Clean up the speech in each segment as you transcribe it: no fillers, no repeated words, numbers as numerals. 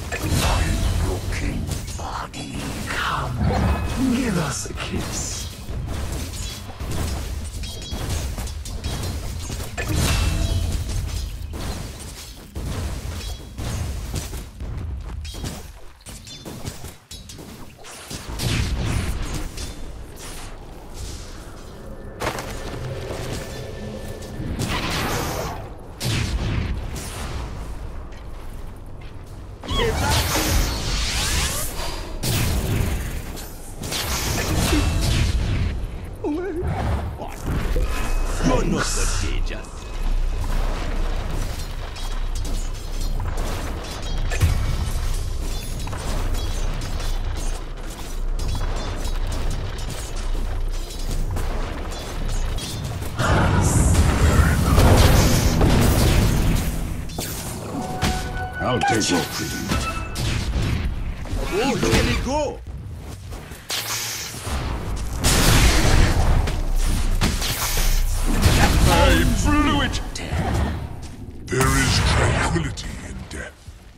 Looking body, come, give us a kiss. You're not contagious. I'll take your tribute. Oh, look at it go! I blew it! There is tranquility in death.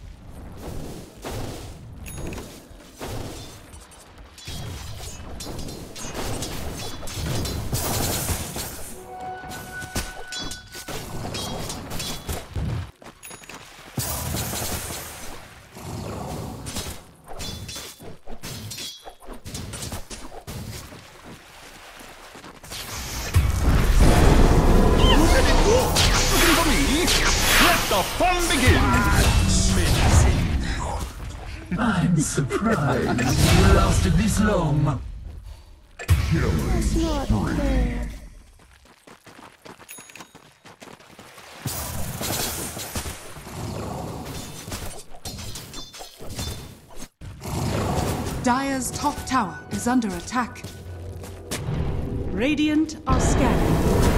The fun begins! I'm surprised you lasted this long. It's not fair. Dire's top tower is under attack. Radiant are scanning.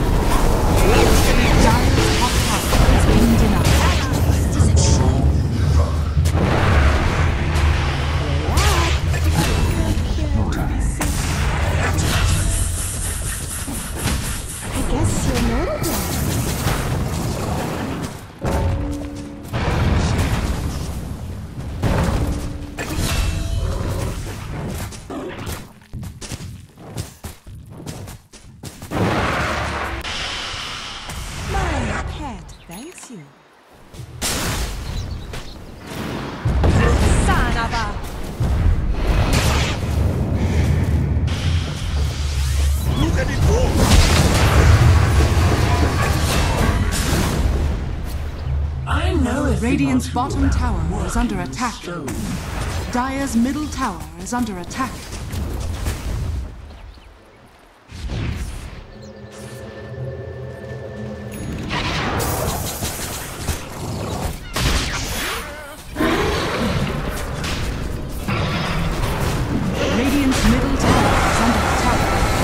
Dire's top tower is being denied. I guess you're notable. My cat thanks you. Son of a... Look at it go! I know it. Radiant's bottom tower is under attack. Dire's middle tower is under attack. Radiant's middle tower is under attack.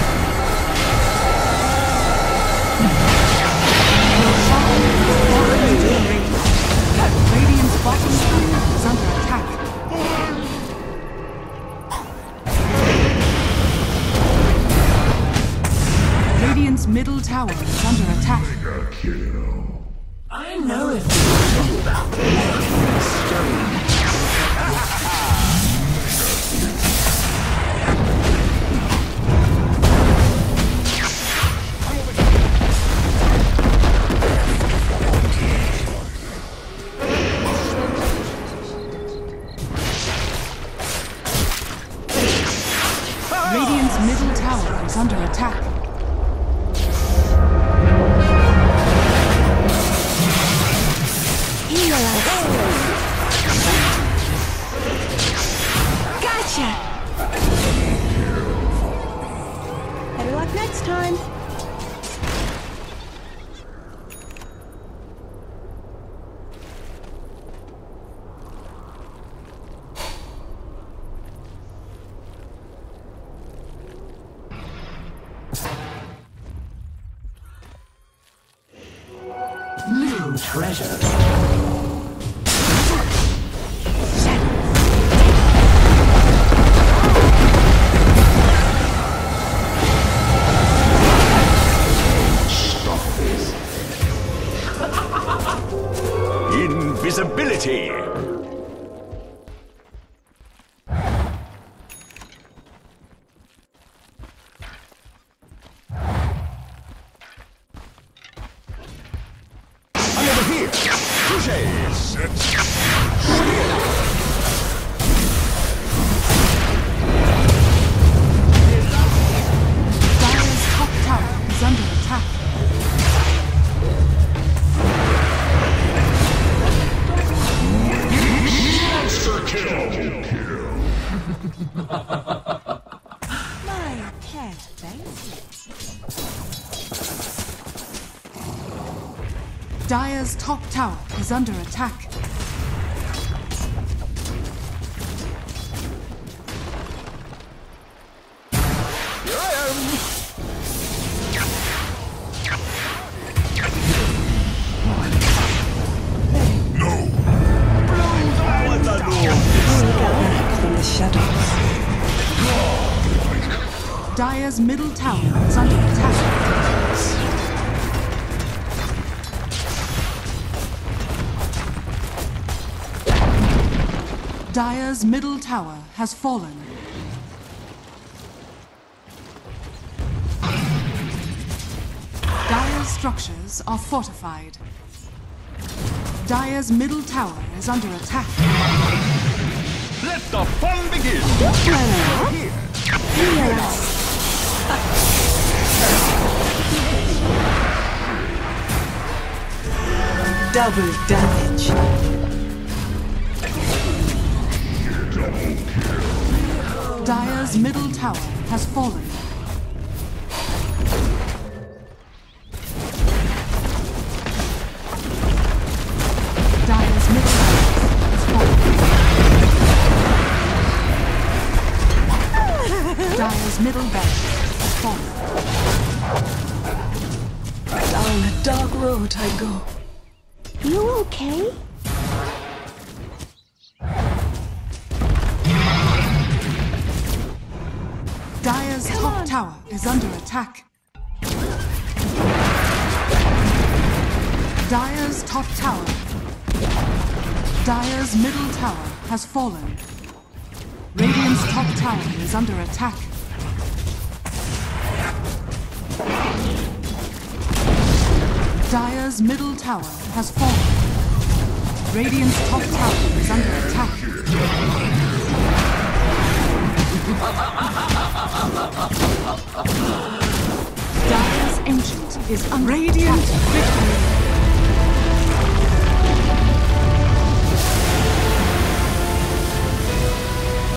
Your bottom is falling into the radiant. Radiant's bottom tower is under attack. Radiant's middle tower is under attack. I know it. About stone. Radiant's middle tower is under attack. Gotcha! Better luck next time. Little treasure. Invisibility! Dire's top tower is under attack. Here I am. No. What a lord. From the shadows. Dire's middle tower is under attack. Dire's middle tower has fallen. Dire's structures are fortified. Dire's middle tower is under attack. Let the fun begin. Don't run off. Hear us. Double damage. Dire's middle tower has fallen. Dire's middle tower has fallen. Dire's middle barracks has fallen. Down a dark road I go. You okay? Dire's top tower is under attack. Dire's top tower. Dire's middle tower has fallen. Radiant's top tower is under attack. Dire's middle tower has fallen. Radiant's top tower is under attack. Dire's ancient is under Radiant victory.